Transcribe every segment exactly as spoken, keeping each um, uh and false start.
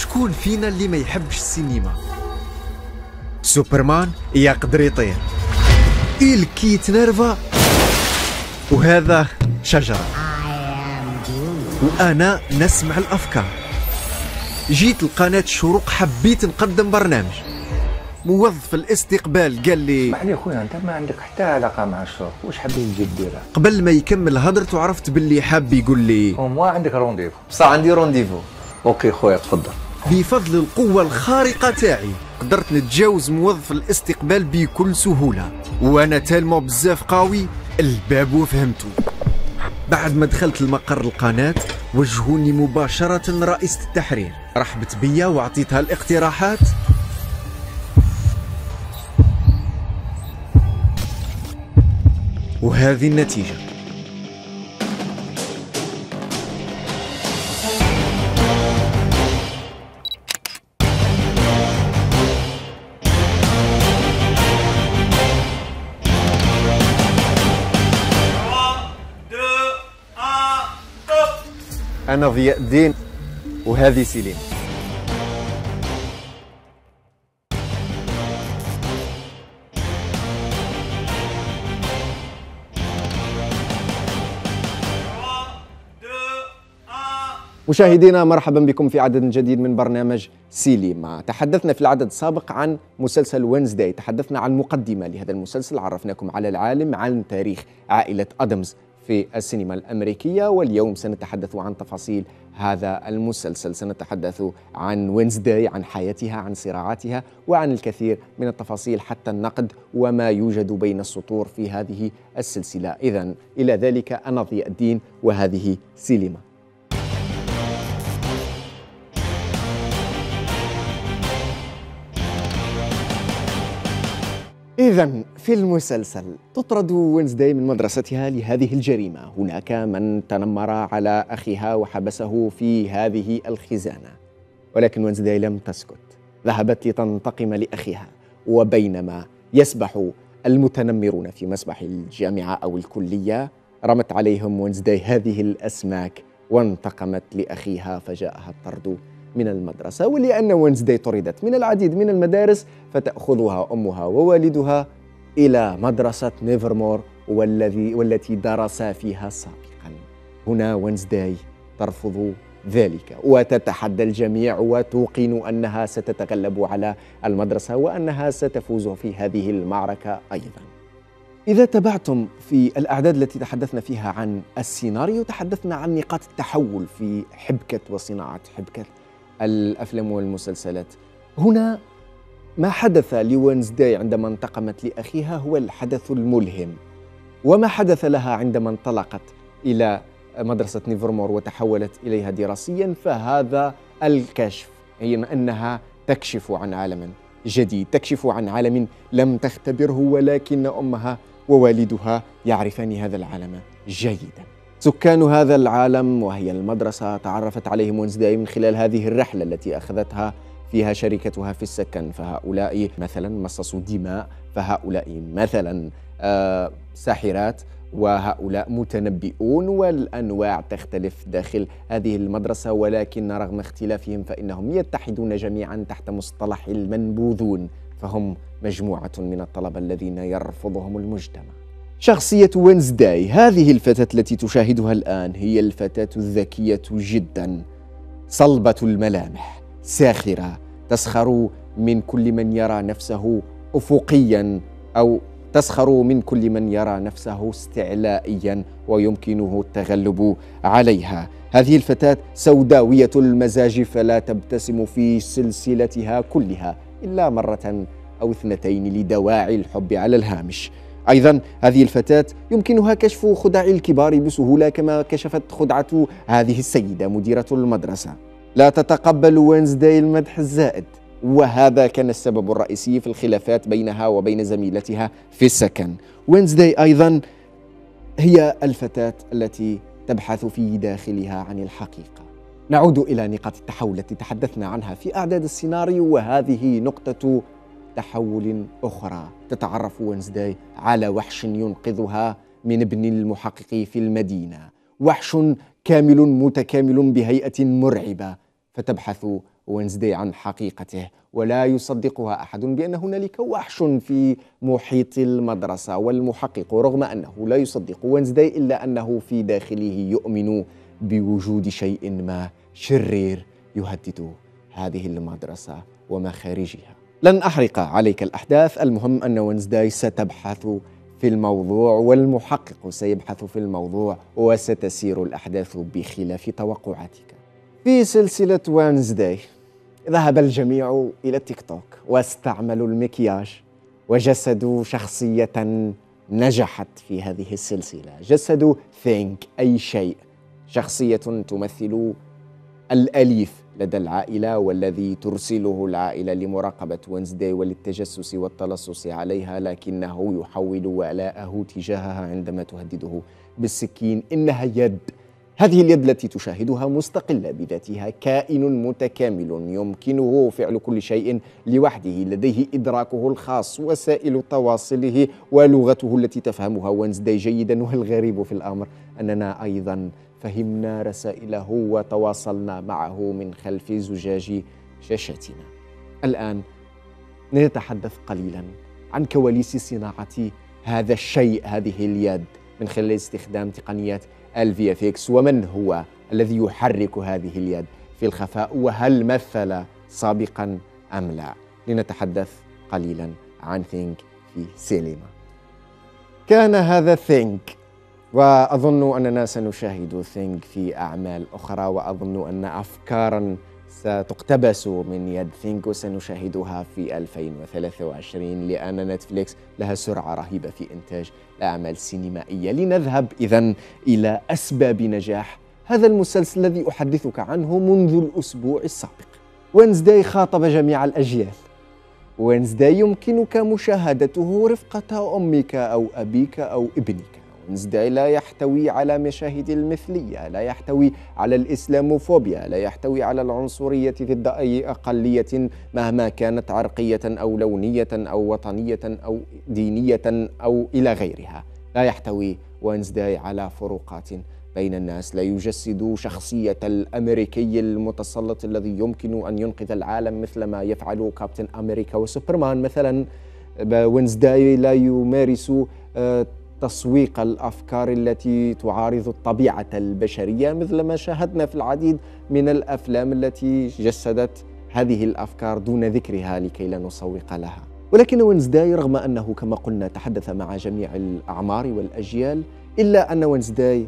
شكون فينا اللي ما يحبش السينما؟ سوبرمان يقدر يطير، الكيت نيرفا، وهذا شجرة، وأنا نسمع الأفكار. جيت لقناة الشروق حبيت نقدم برنامج. موظف الاستقبال قال لي: اسمح لي خويا، انت ما عندك حتى علاقه مع الشروق، واش حبيت تجي ديرها؟ قبل ما يكمل هضرته عرفت باللي حاب يقول لي هو عندك رونديفو. بصح عندي رونديفو. اوكي خويا تفضل. بفضل القوة الخارقة تاعي قدرت نتجاوز موظف الاستقبال بكل سهولة، وانا تالمو بزاف قوي الباب وفهمته. بعد ما دخلت المقر القناة وجهوني مباشرة رئيسة التحرير، رحبت بيا وعطيتها الاقتراحات. وهذه النتيجة. أنا ضياء الدين وهذه سيلين. مشاهدينا مرحبا بكم في عدد جديد من برنامج سيليما. تحدثنا في العدد السابق عن مسلسل وينزداي، تحدثنا عن مقدمة لهذا المسلسل، عرفناكم على العالم، عن تاريخ عائلة أدمز في السينما الأمريكية، واليوم سنتحدث عن تفاصيل هذا المسلسل. سنتحدث عن وينزداي، عن حياتها، عن صراعاتها، وعن الكثير من التفاصيل حتى النقد وما يوجد بين السطور في هذه السلسلة. إذن إلى ذلك أنا ضياء الدين وهذه سيليما. إذن في المسلسل تطرد وينزداي من مدرستها لهذه الجريمة. هناك من تنمر على أخيها وحبسه في هذه الخزانة، ولكن وينزداي لم تسكت، ذهبت لتنتقم لأخيها. وبينما يسبح المتنمرون في مسبح الجامعة أو الكلية، رمت عليهم وينزداي هذه الأسماك وانتقمت لأخيها، فجاءها الطرد من المدرسة. ولأن وينزداي طردت من العديد من المدارس فتأخذها أمها ووالدها إلى مدرسة نيفرمور والذي والتي درسا فيها سابقا. هنا وينزداي ترفض ذلك وتتحدى الجميع وتوقن أنها ستتغلب على المدرسة وأنها ستفوز في هذه المعركة أيضا. إذا تابعتم في الأعداد التي تحدثنا فيها عن السيناريو، تحدثنا عن نقاط التحول في حبكة وصناعة حبكة الأفلام والمسلسلات. هنا ما حدث لوينزداي عندما انتقمت لأخيها هو الحدث الملهم، وما حدث لها عندما انطلقت إلى مدرسة نيفرمور وتحولت إليها دراسيا فهذا الكشف، هي أنها تكشف عن عالم جديد، تكشف عن عالم لم تختبره، ولكن أمها ووالدها يعرفان هذا العالم جيدا. سكان هذا العالم وهي المدرسة تعرفت عليهم وينزداي من خلال هذه الرحلة التي أخذتها فيها شركتها في السكن، فهؤلاء مثلا مصاصو دماء، فهؤلاء مثلا آه ساحرات، وهؤلاء متنبئون، والأنواع تختلف داخل هذه المدرسة، ولكن رغم اختلافهم فإنهم يتحدون جميعا تحت مصطلح المنبوذون، فهم مجموعة من الطلبة الذين يرفضهم المجتمع. شخصية وينزداي، هذه الفتاة التي تشاهدها الآن، هي الفتاة الذكية جدا، صلبة الملامح، ساخرة، تسخر من كل من يرى نفسه أفقيا أو تسخر من كل من يرى نفسه استعلائيا ويمكنه التغلب عليها. هذه الفتاة سوداوية المزاج، فلا تبتسم في سلسلتها كلها إلا مرة أو اثنتين لدواعي الحب على الهامش. أيضا هذه الفتاة يمكنها كشف خدع الكبار بسهولة كما كشفت خدعة هذه السيدة مديرة المدرسة. لا تتقبل وينزداي المدح الزائد، وهذا كان السبب الرئيسي في الخلافات بينها وبين زميلتها في السكن. وينزداي أيضا هي الفتاة التي تبحث في داخلها عن الحقيقة. نعود إلى نقاط التحول التي تحدثنا عنها في أعداد السيناريو، وهذه نقطة تحول أخرى. تتعرف وينزداي على وحش ينقذها من ابن المحقق في المدينة، وحش كامل متكامل بهيئة مرعبة، فتبحث وينزداي عن حقيقته، ولا يصدقها أحد بأن هنالك وحش في محيط المدرسة. والمحقق رغم أنه لا يصدق وينزداي إلا أنه في داخله يؤمن بوجود شيء ما شرير يهدد هذه المدرسة ومخارجها. لن أحرق عليك الأحداث، المهم أن وينزداي ستبحث في الموضوع والمحقق سيبحث في الموضوع وستسير الأحداث بخلاف توقعاتك. في سلسلة وينزداي ذهب الجميع إلى التيك توك واستعملوا المكياج وجسدوا شخصية نجحت في هذه السلسلة. جسدوا ثينك أي شيء، شخصية تمثل الأليف لدى العائلة والذي ترسله العائلة لمراقبة وينزداي وللتجسس والتلصص عليها، لكنه يحول ولاءه تجاهها عندما تهدده بالسكين. إنها يد، هذه اليد التي تشاهدها مستقلة بذاتها، كائن متكامل يمكنه فعل كل شيء لوحده، لديه إدراكه الخاص، وسائل تواصله ولغته التي تفهمها وينزداي جيدا. والغريب في الأمر أننا أيضا فهمنا رسائله وتواصلنا معه من خلف زجاج شاشتنا. الآن نتحدث قليلا عن كواليس صناعة هذا الشيء، هذه اليد، من خلال استخدام تقنيات ال في إف إكس. ومن هو الذي يحرك هذه اليد في الخفاء، وهل مثل سابقا أم لا؟ لنتحدث قليلا عن ثينك في سينما. كان هذا ثينك، وأظن أننا سنشاهد ثينك في أعمال أخرى، وأظن أن أفكارا ستقتبس من يد ثينك وسنشاهدها في ألفين وثلاثة وعشرين، لأن نتفليكس لها سرعة رهيبة في إنتاج الأعمال السينمائية. لنذهب إذن إلى أسباب نجاح هذا المسلسل الذي أحدثك عنه منذ الأسبوع السابق. وينزداي خاطب جميع الأجيال. وينزداي يمكنك مشاهدته رفقة أمك أو أبيك أو ابنك. وينزداي لا يحتوي على مشاهد المثلية، لا يحتوي على الإسلاموفوبيا، لا يحتوي على العنصرية ضد أي أقلية مهما كانت عرقية أو لونية أو وطنية أو دينية أو إلى غيرها. لا يحتوي وينزداي على فروقات بين الناس، لا يجسد شخصية الأمريكي المتسلط الذي يمكن أن ينقذ العالم مثل ما يفعل كابتن أمريكا وسوبرمان مثلا. وينزداي لا يمارس تسويق الأفكار التي تعارض الطبيعة البشرية مثل ما شاهدنا في العديد من الأفلام التي جسدت هذه الأفكار دون ذكرها لكي لا نسوق لها. ولكن وينزداي رغم أنه كما قلنا تحدث مع جميع الأعمار والأجيال، إلا أن وينزداي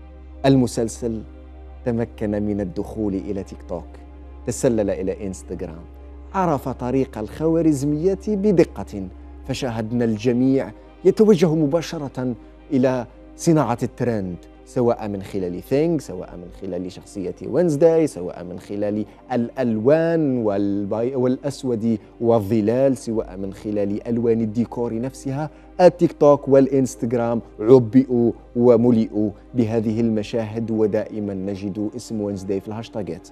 المسلسل تمكن من الدخول إلى تيك توك، تسلل إلى إنستغرام، عرف طريق الخوارزميات بدقة، فشاهدنا الجميع يتوجه مباشرة إلى صناعة الترند، سواء من خلال ثينك، سواء من خلال شخصية وينزداي، سواء من خلال الألوان والأسود والظلال، سواء من خلال ألوان الديكور نفسها. التيك توك والإنستغرام عبئوا وملئوا بهذه المشاهد، ودائما نجد اسم وينزداي في الهاشتاجات.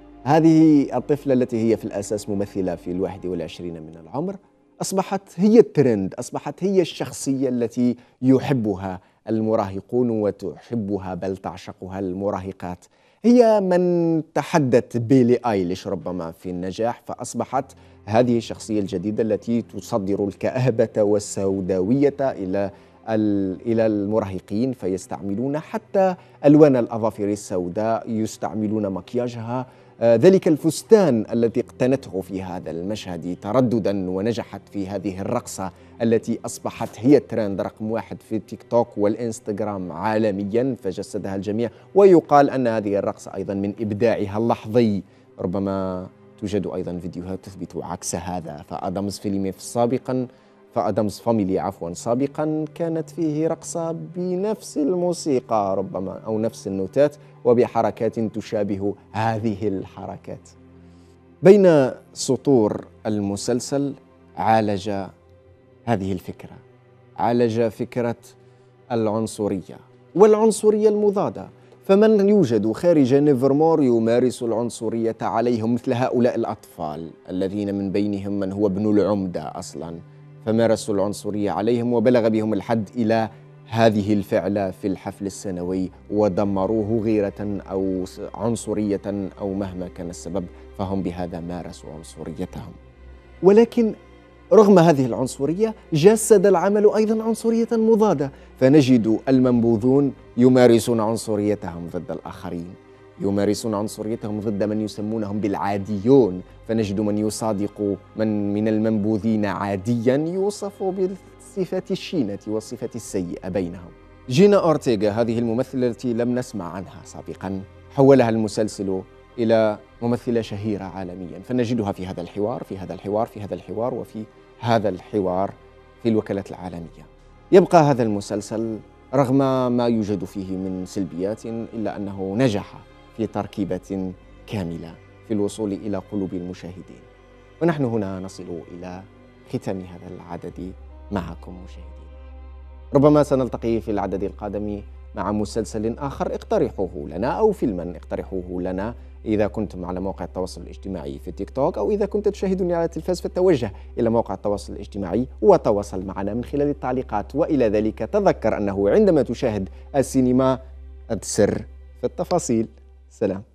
هذه الطفلة التي هي في الأساس ممثلة في الواحد والعشرين من العمر أصبحت هي الترند، أصبحت هي الشخصية التي يحبها المراهقون وتحبها بل تعشقها المراهقات. هي من تحدت بيلي آيليش ربما في النجاح، فأصبحت هذه الشخصية الجديدة التي تصدر الكآبة والسوداوية إلى إلى المراهقين، فيستعملون حتى ألوان الأظافر السوداء، يستعملون مكياجها، ذلك الفستان الذي اقتنته في هذا المشهد ترددا ونجحت في هذه الرقصة التي أصبحت هي الترند رقم واحد في تيك توك والإنستغرام عالميا، فجسدها الجميع. ويقال أن هذه الرقصة أيضا من إبداعها اللحظي، ربما توجد أيضا فيديوهات تثبت عكس هذا. فأدمز فيلم سابقا فأدمز فاميلي عفوا سابقا كانت فيه رقصة بنفس الموسيقى ربما أو نفس النوتات وبحركات تشابه هذه الحركات. بين سطور المسلسل عالج هذه الفكرة، عالج فكرة العنصرية والعنصرية المضادة. فمن يوجد خارج نيفرمور يمارس العنصرية عليهم مثل هؤلاء الأطفال الذين من بينهم من هو ابن العمدة أصلا، فمارسوا العنصرية عليهم وبلغ بهم الحد إلى هذه الفعلة في الحفل السنوي ودمروه غيرة أو عنصرية أو مهما كان السبب، فهم بهذا مارسوا عنصريتهم. ولكن رغم هذه العنصرية جسد العمل أيضا عنصرية مضادة، فنجد المنبوذون يمارسون عنصريتهم ضد الآخرين، يمارسون عنصريتهم ضد من يسمونهم بالعاديون، فنجد من يصادق من من المنبوذين عاديا يوصف بالصفات الشينة والصفات السيئة بينهم. جينا أورتيغا هذه الممثلة التي لم نسمع عنها سابقا، حولها المسلسل إلى ممثلة شهيرة عالميا، فنجدها في هذا الحوار في هذا الحوار في هذا الحوار وفي هذا الحوار في الوكالات العالمية. يبقى هذا المسلسل رغم ما يوجد فيه من سلبيات إلا أنه نجح في تركيبة كاملة في الوصول إلى قلوب المشاهدين. ونحن هنا نصل إلى ختام هذا العدد معكم مشاهدين. ربما سنلتقي في العدد القادم مع مسلسل آخر اقترحوه لنا، أو فيلما اقترحوه لنا إذا كنتم على موقع التواصل الاجتماعي في التيك توك، أو إذا كنت تشاهدني على التلفاز فتوجه إلى موقع التواصل الاجتماعي وتواصل معنا من خلال التعليقات. وإلى ذلك تذكر أنه عندما تشاهد السينما السر في التفاصيل. سلام.